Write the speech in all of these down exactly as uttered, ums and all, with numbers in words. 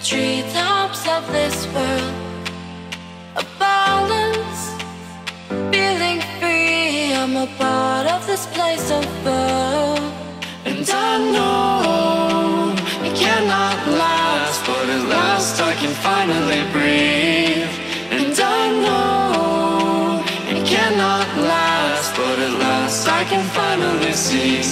treetops of this world, a balance, feeling free. I'm a part of this place above, and I know it cannot last, but at last I can finally breathe. And I know it cannot last, but at last I can finally see.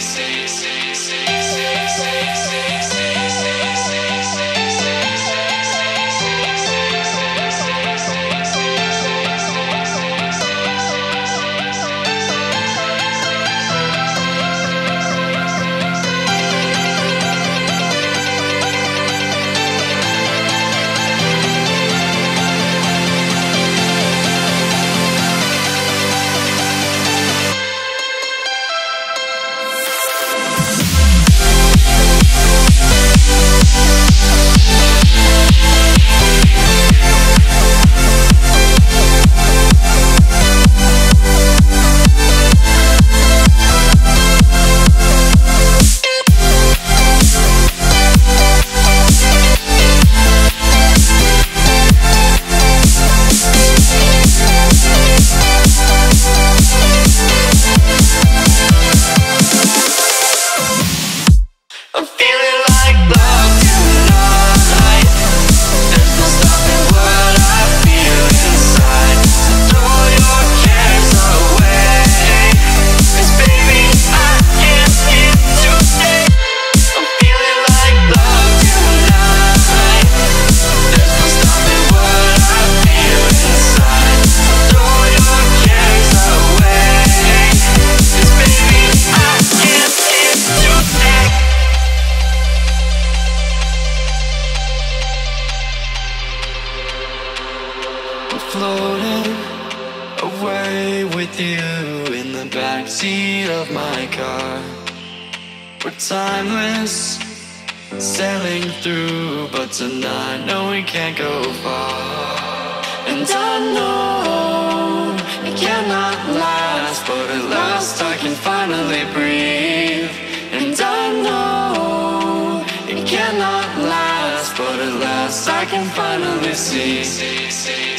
Floating away with you in the backseat of my car. We're timeless, sailing through, but tonight, no, we can't go far. And I know it cannot last, but at last I can finally breathe. And I know it cannot last, but at last I can finally see.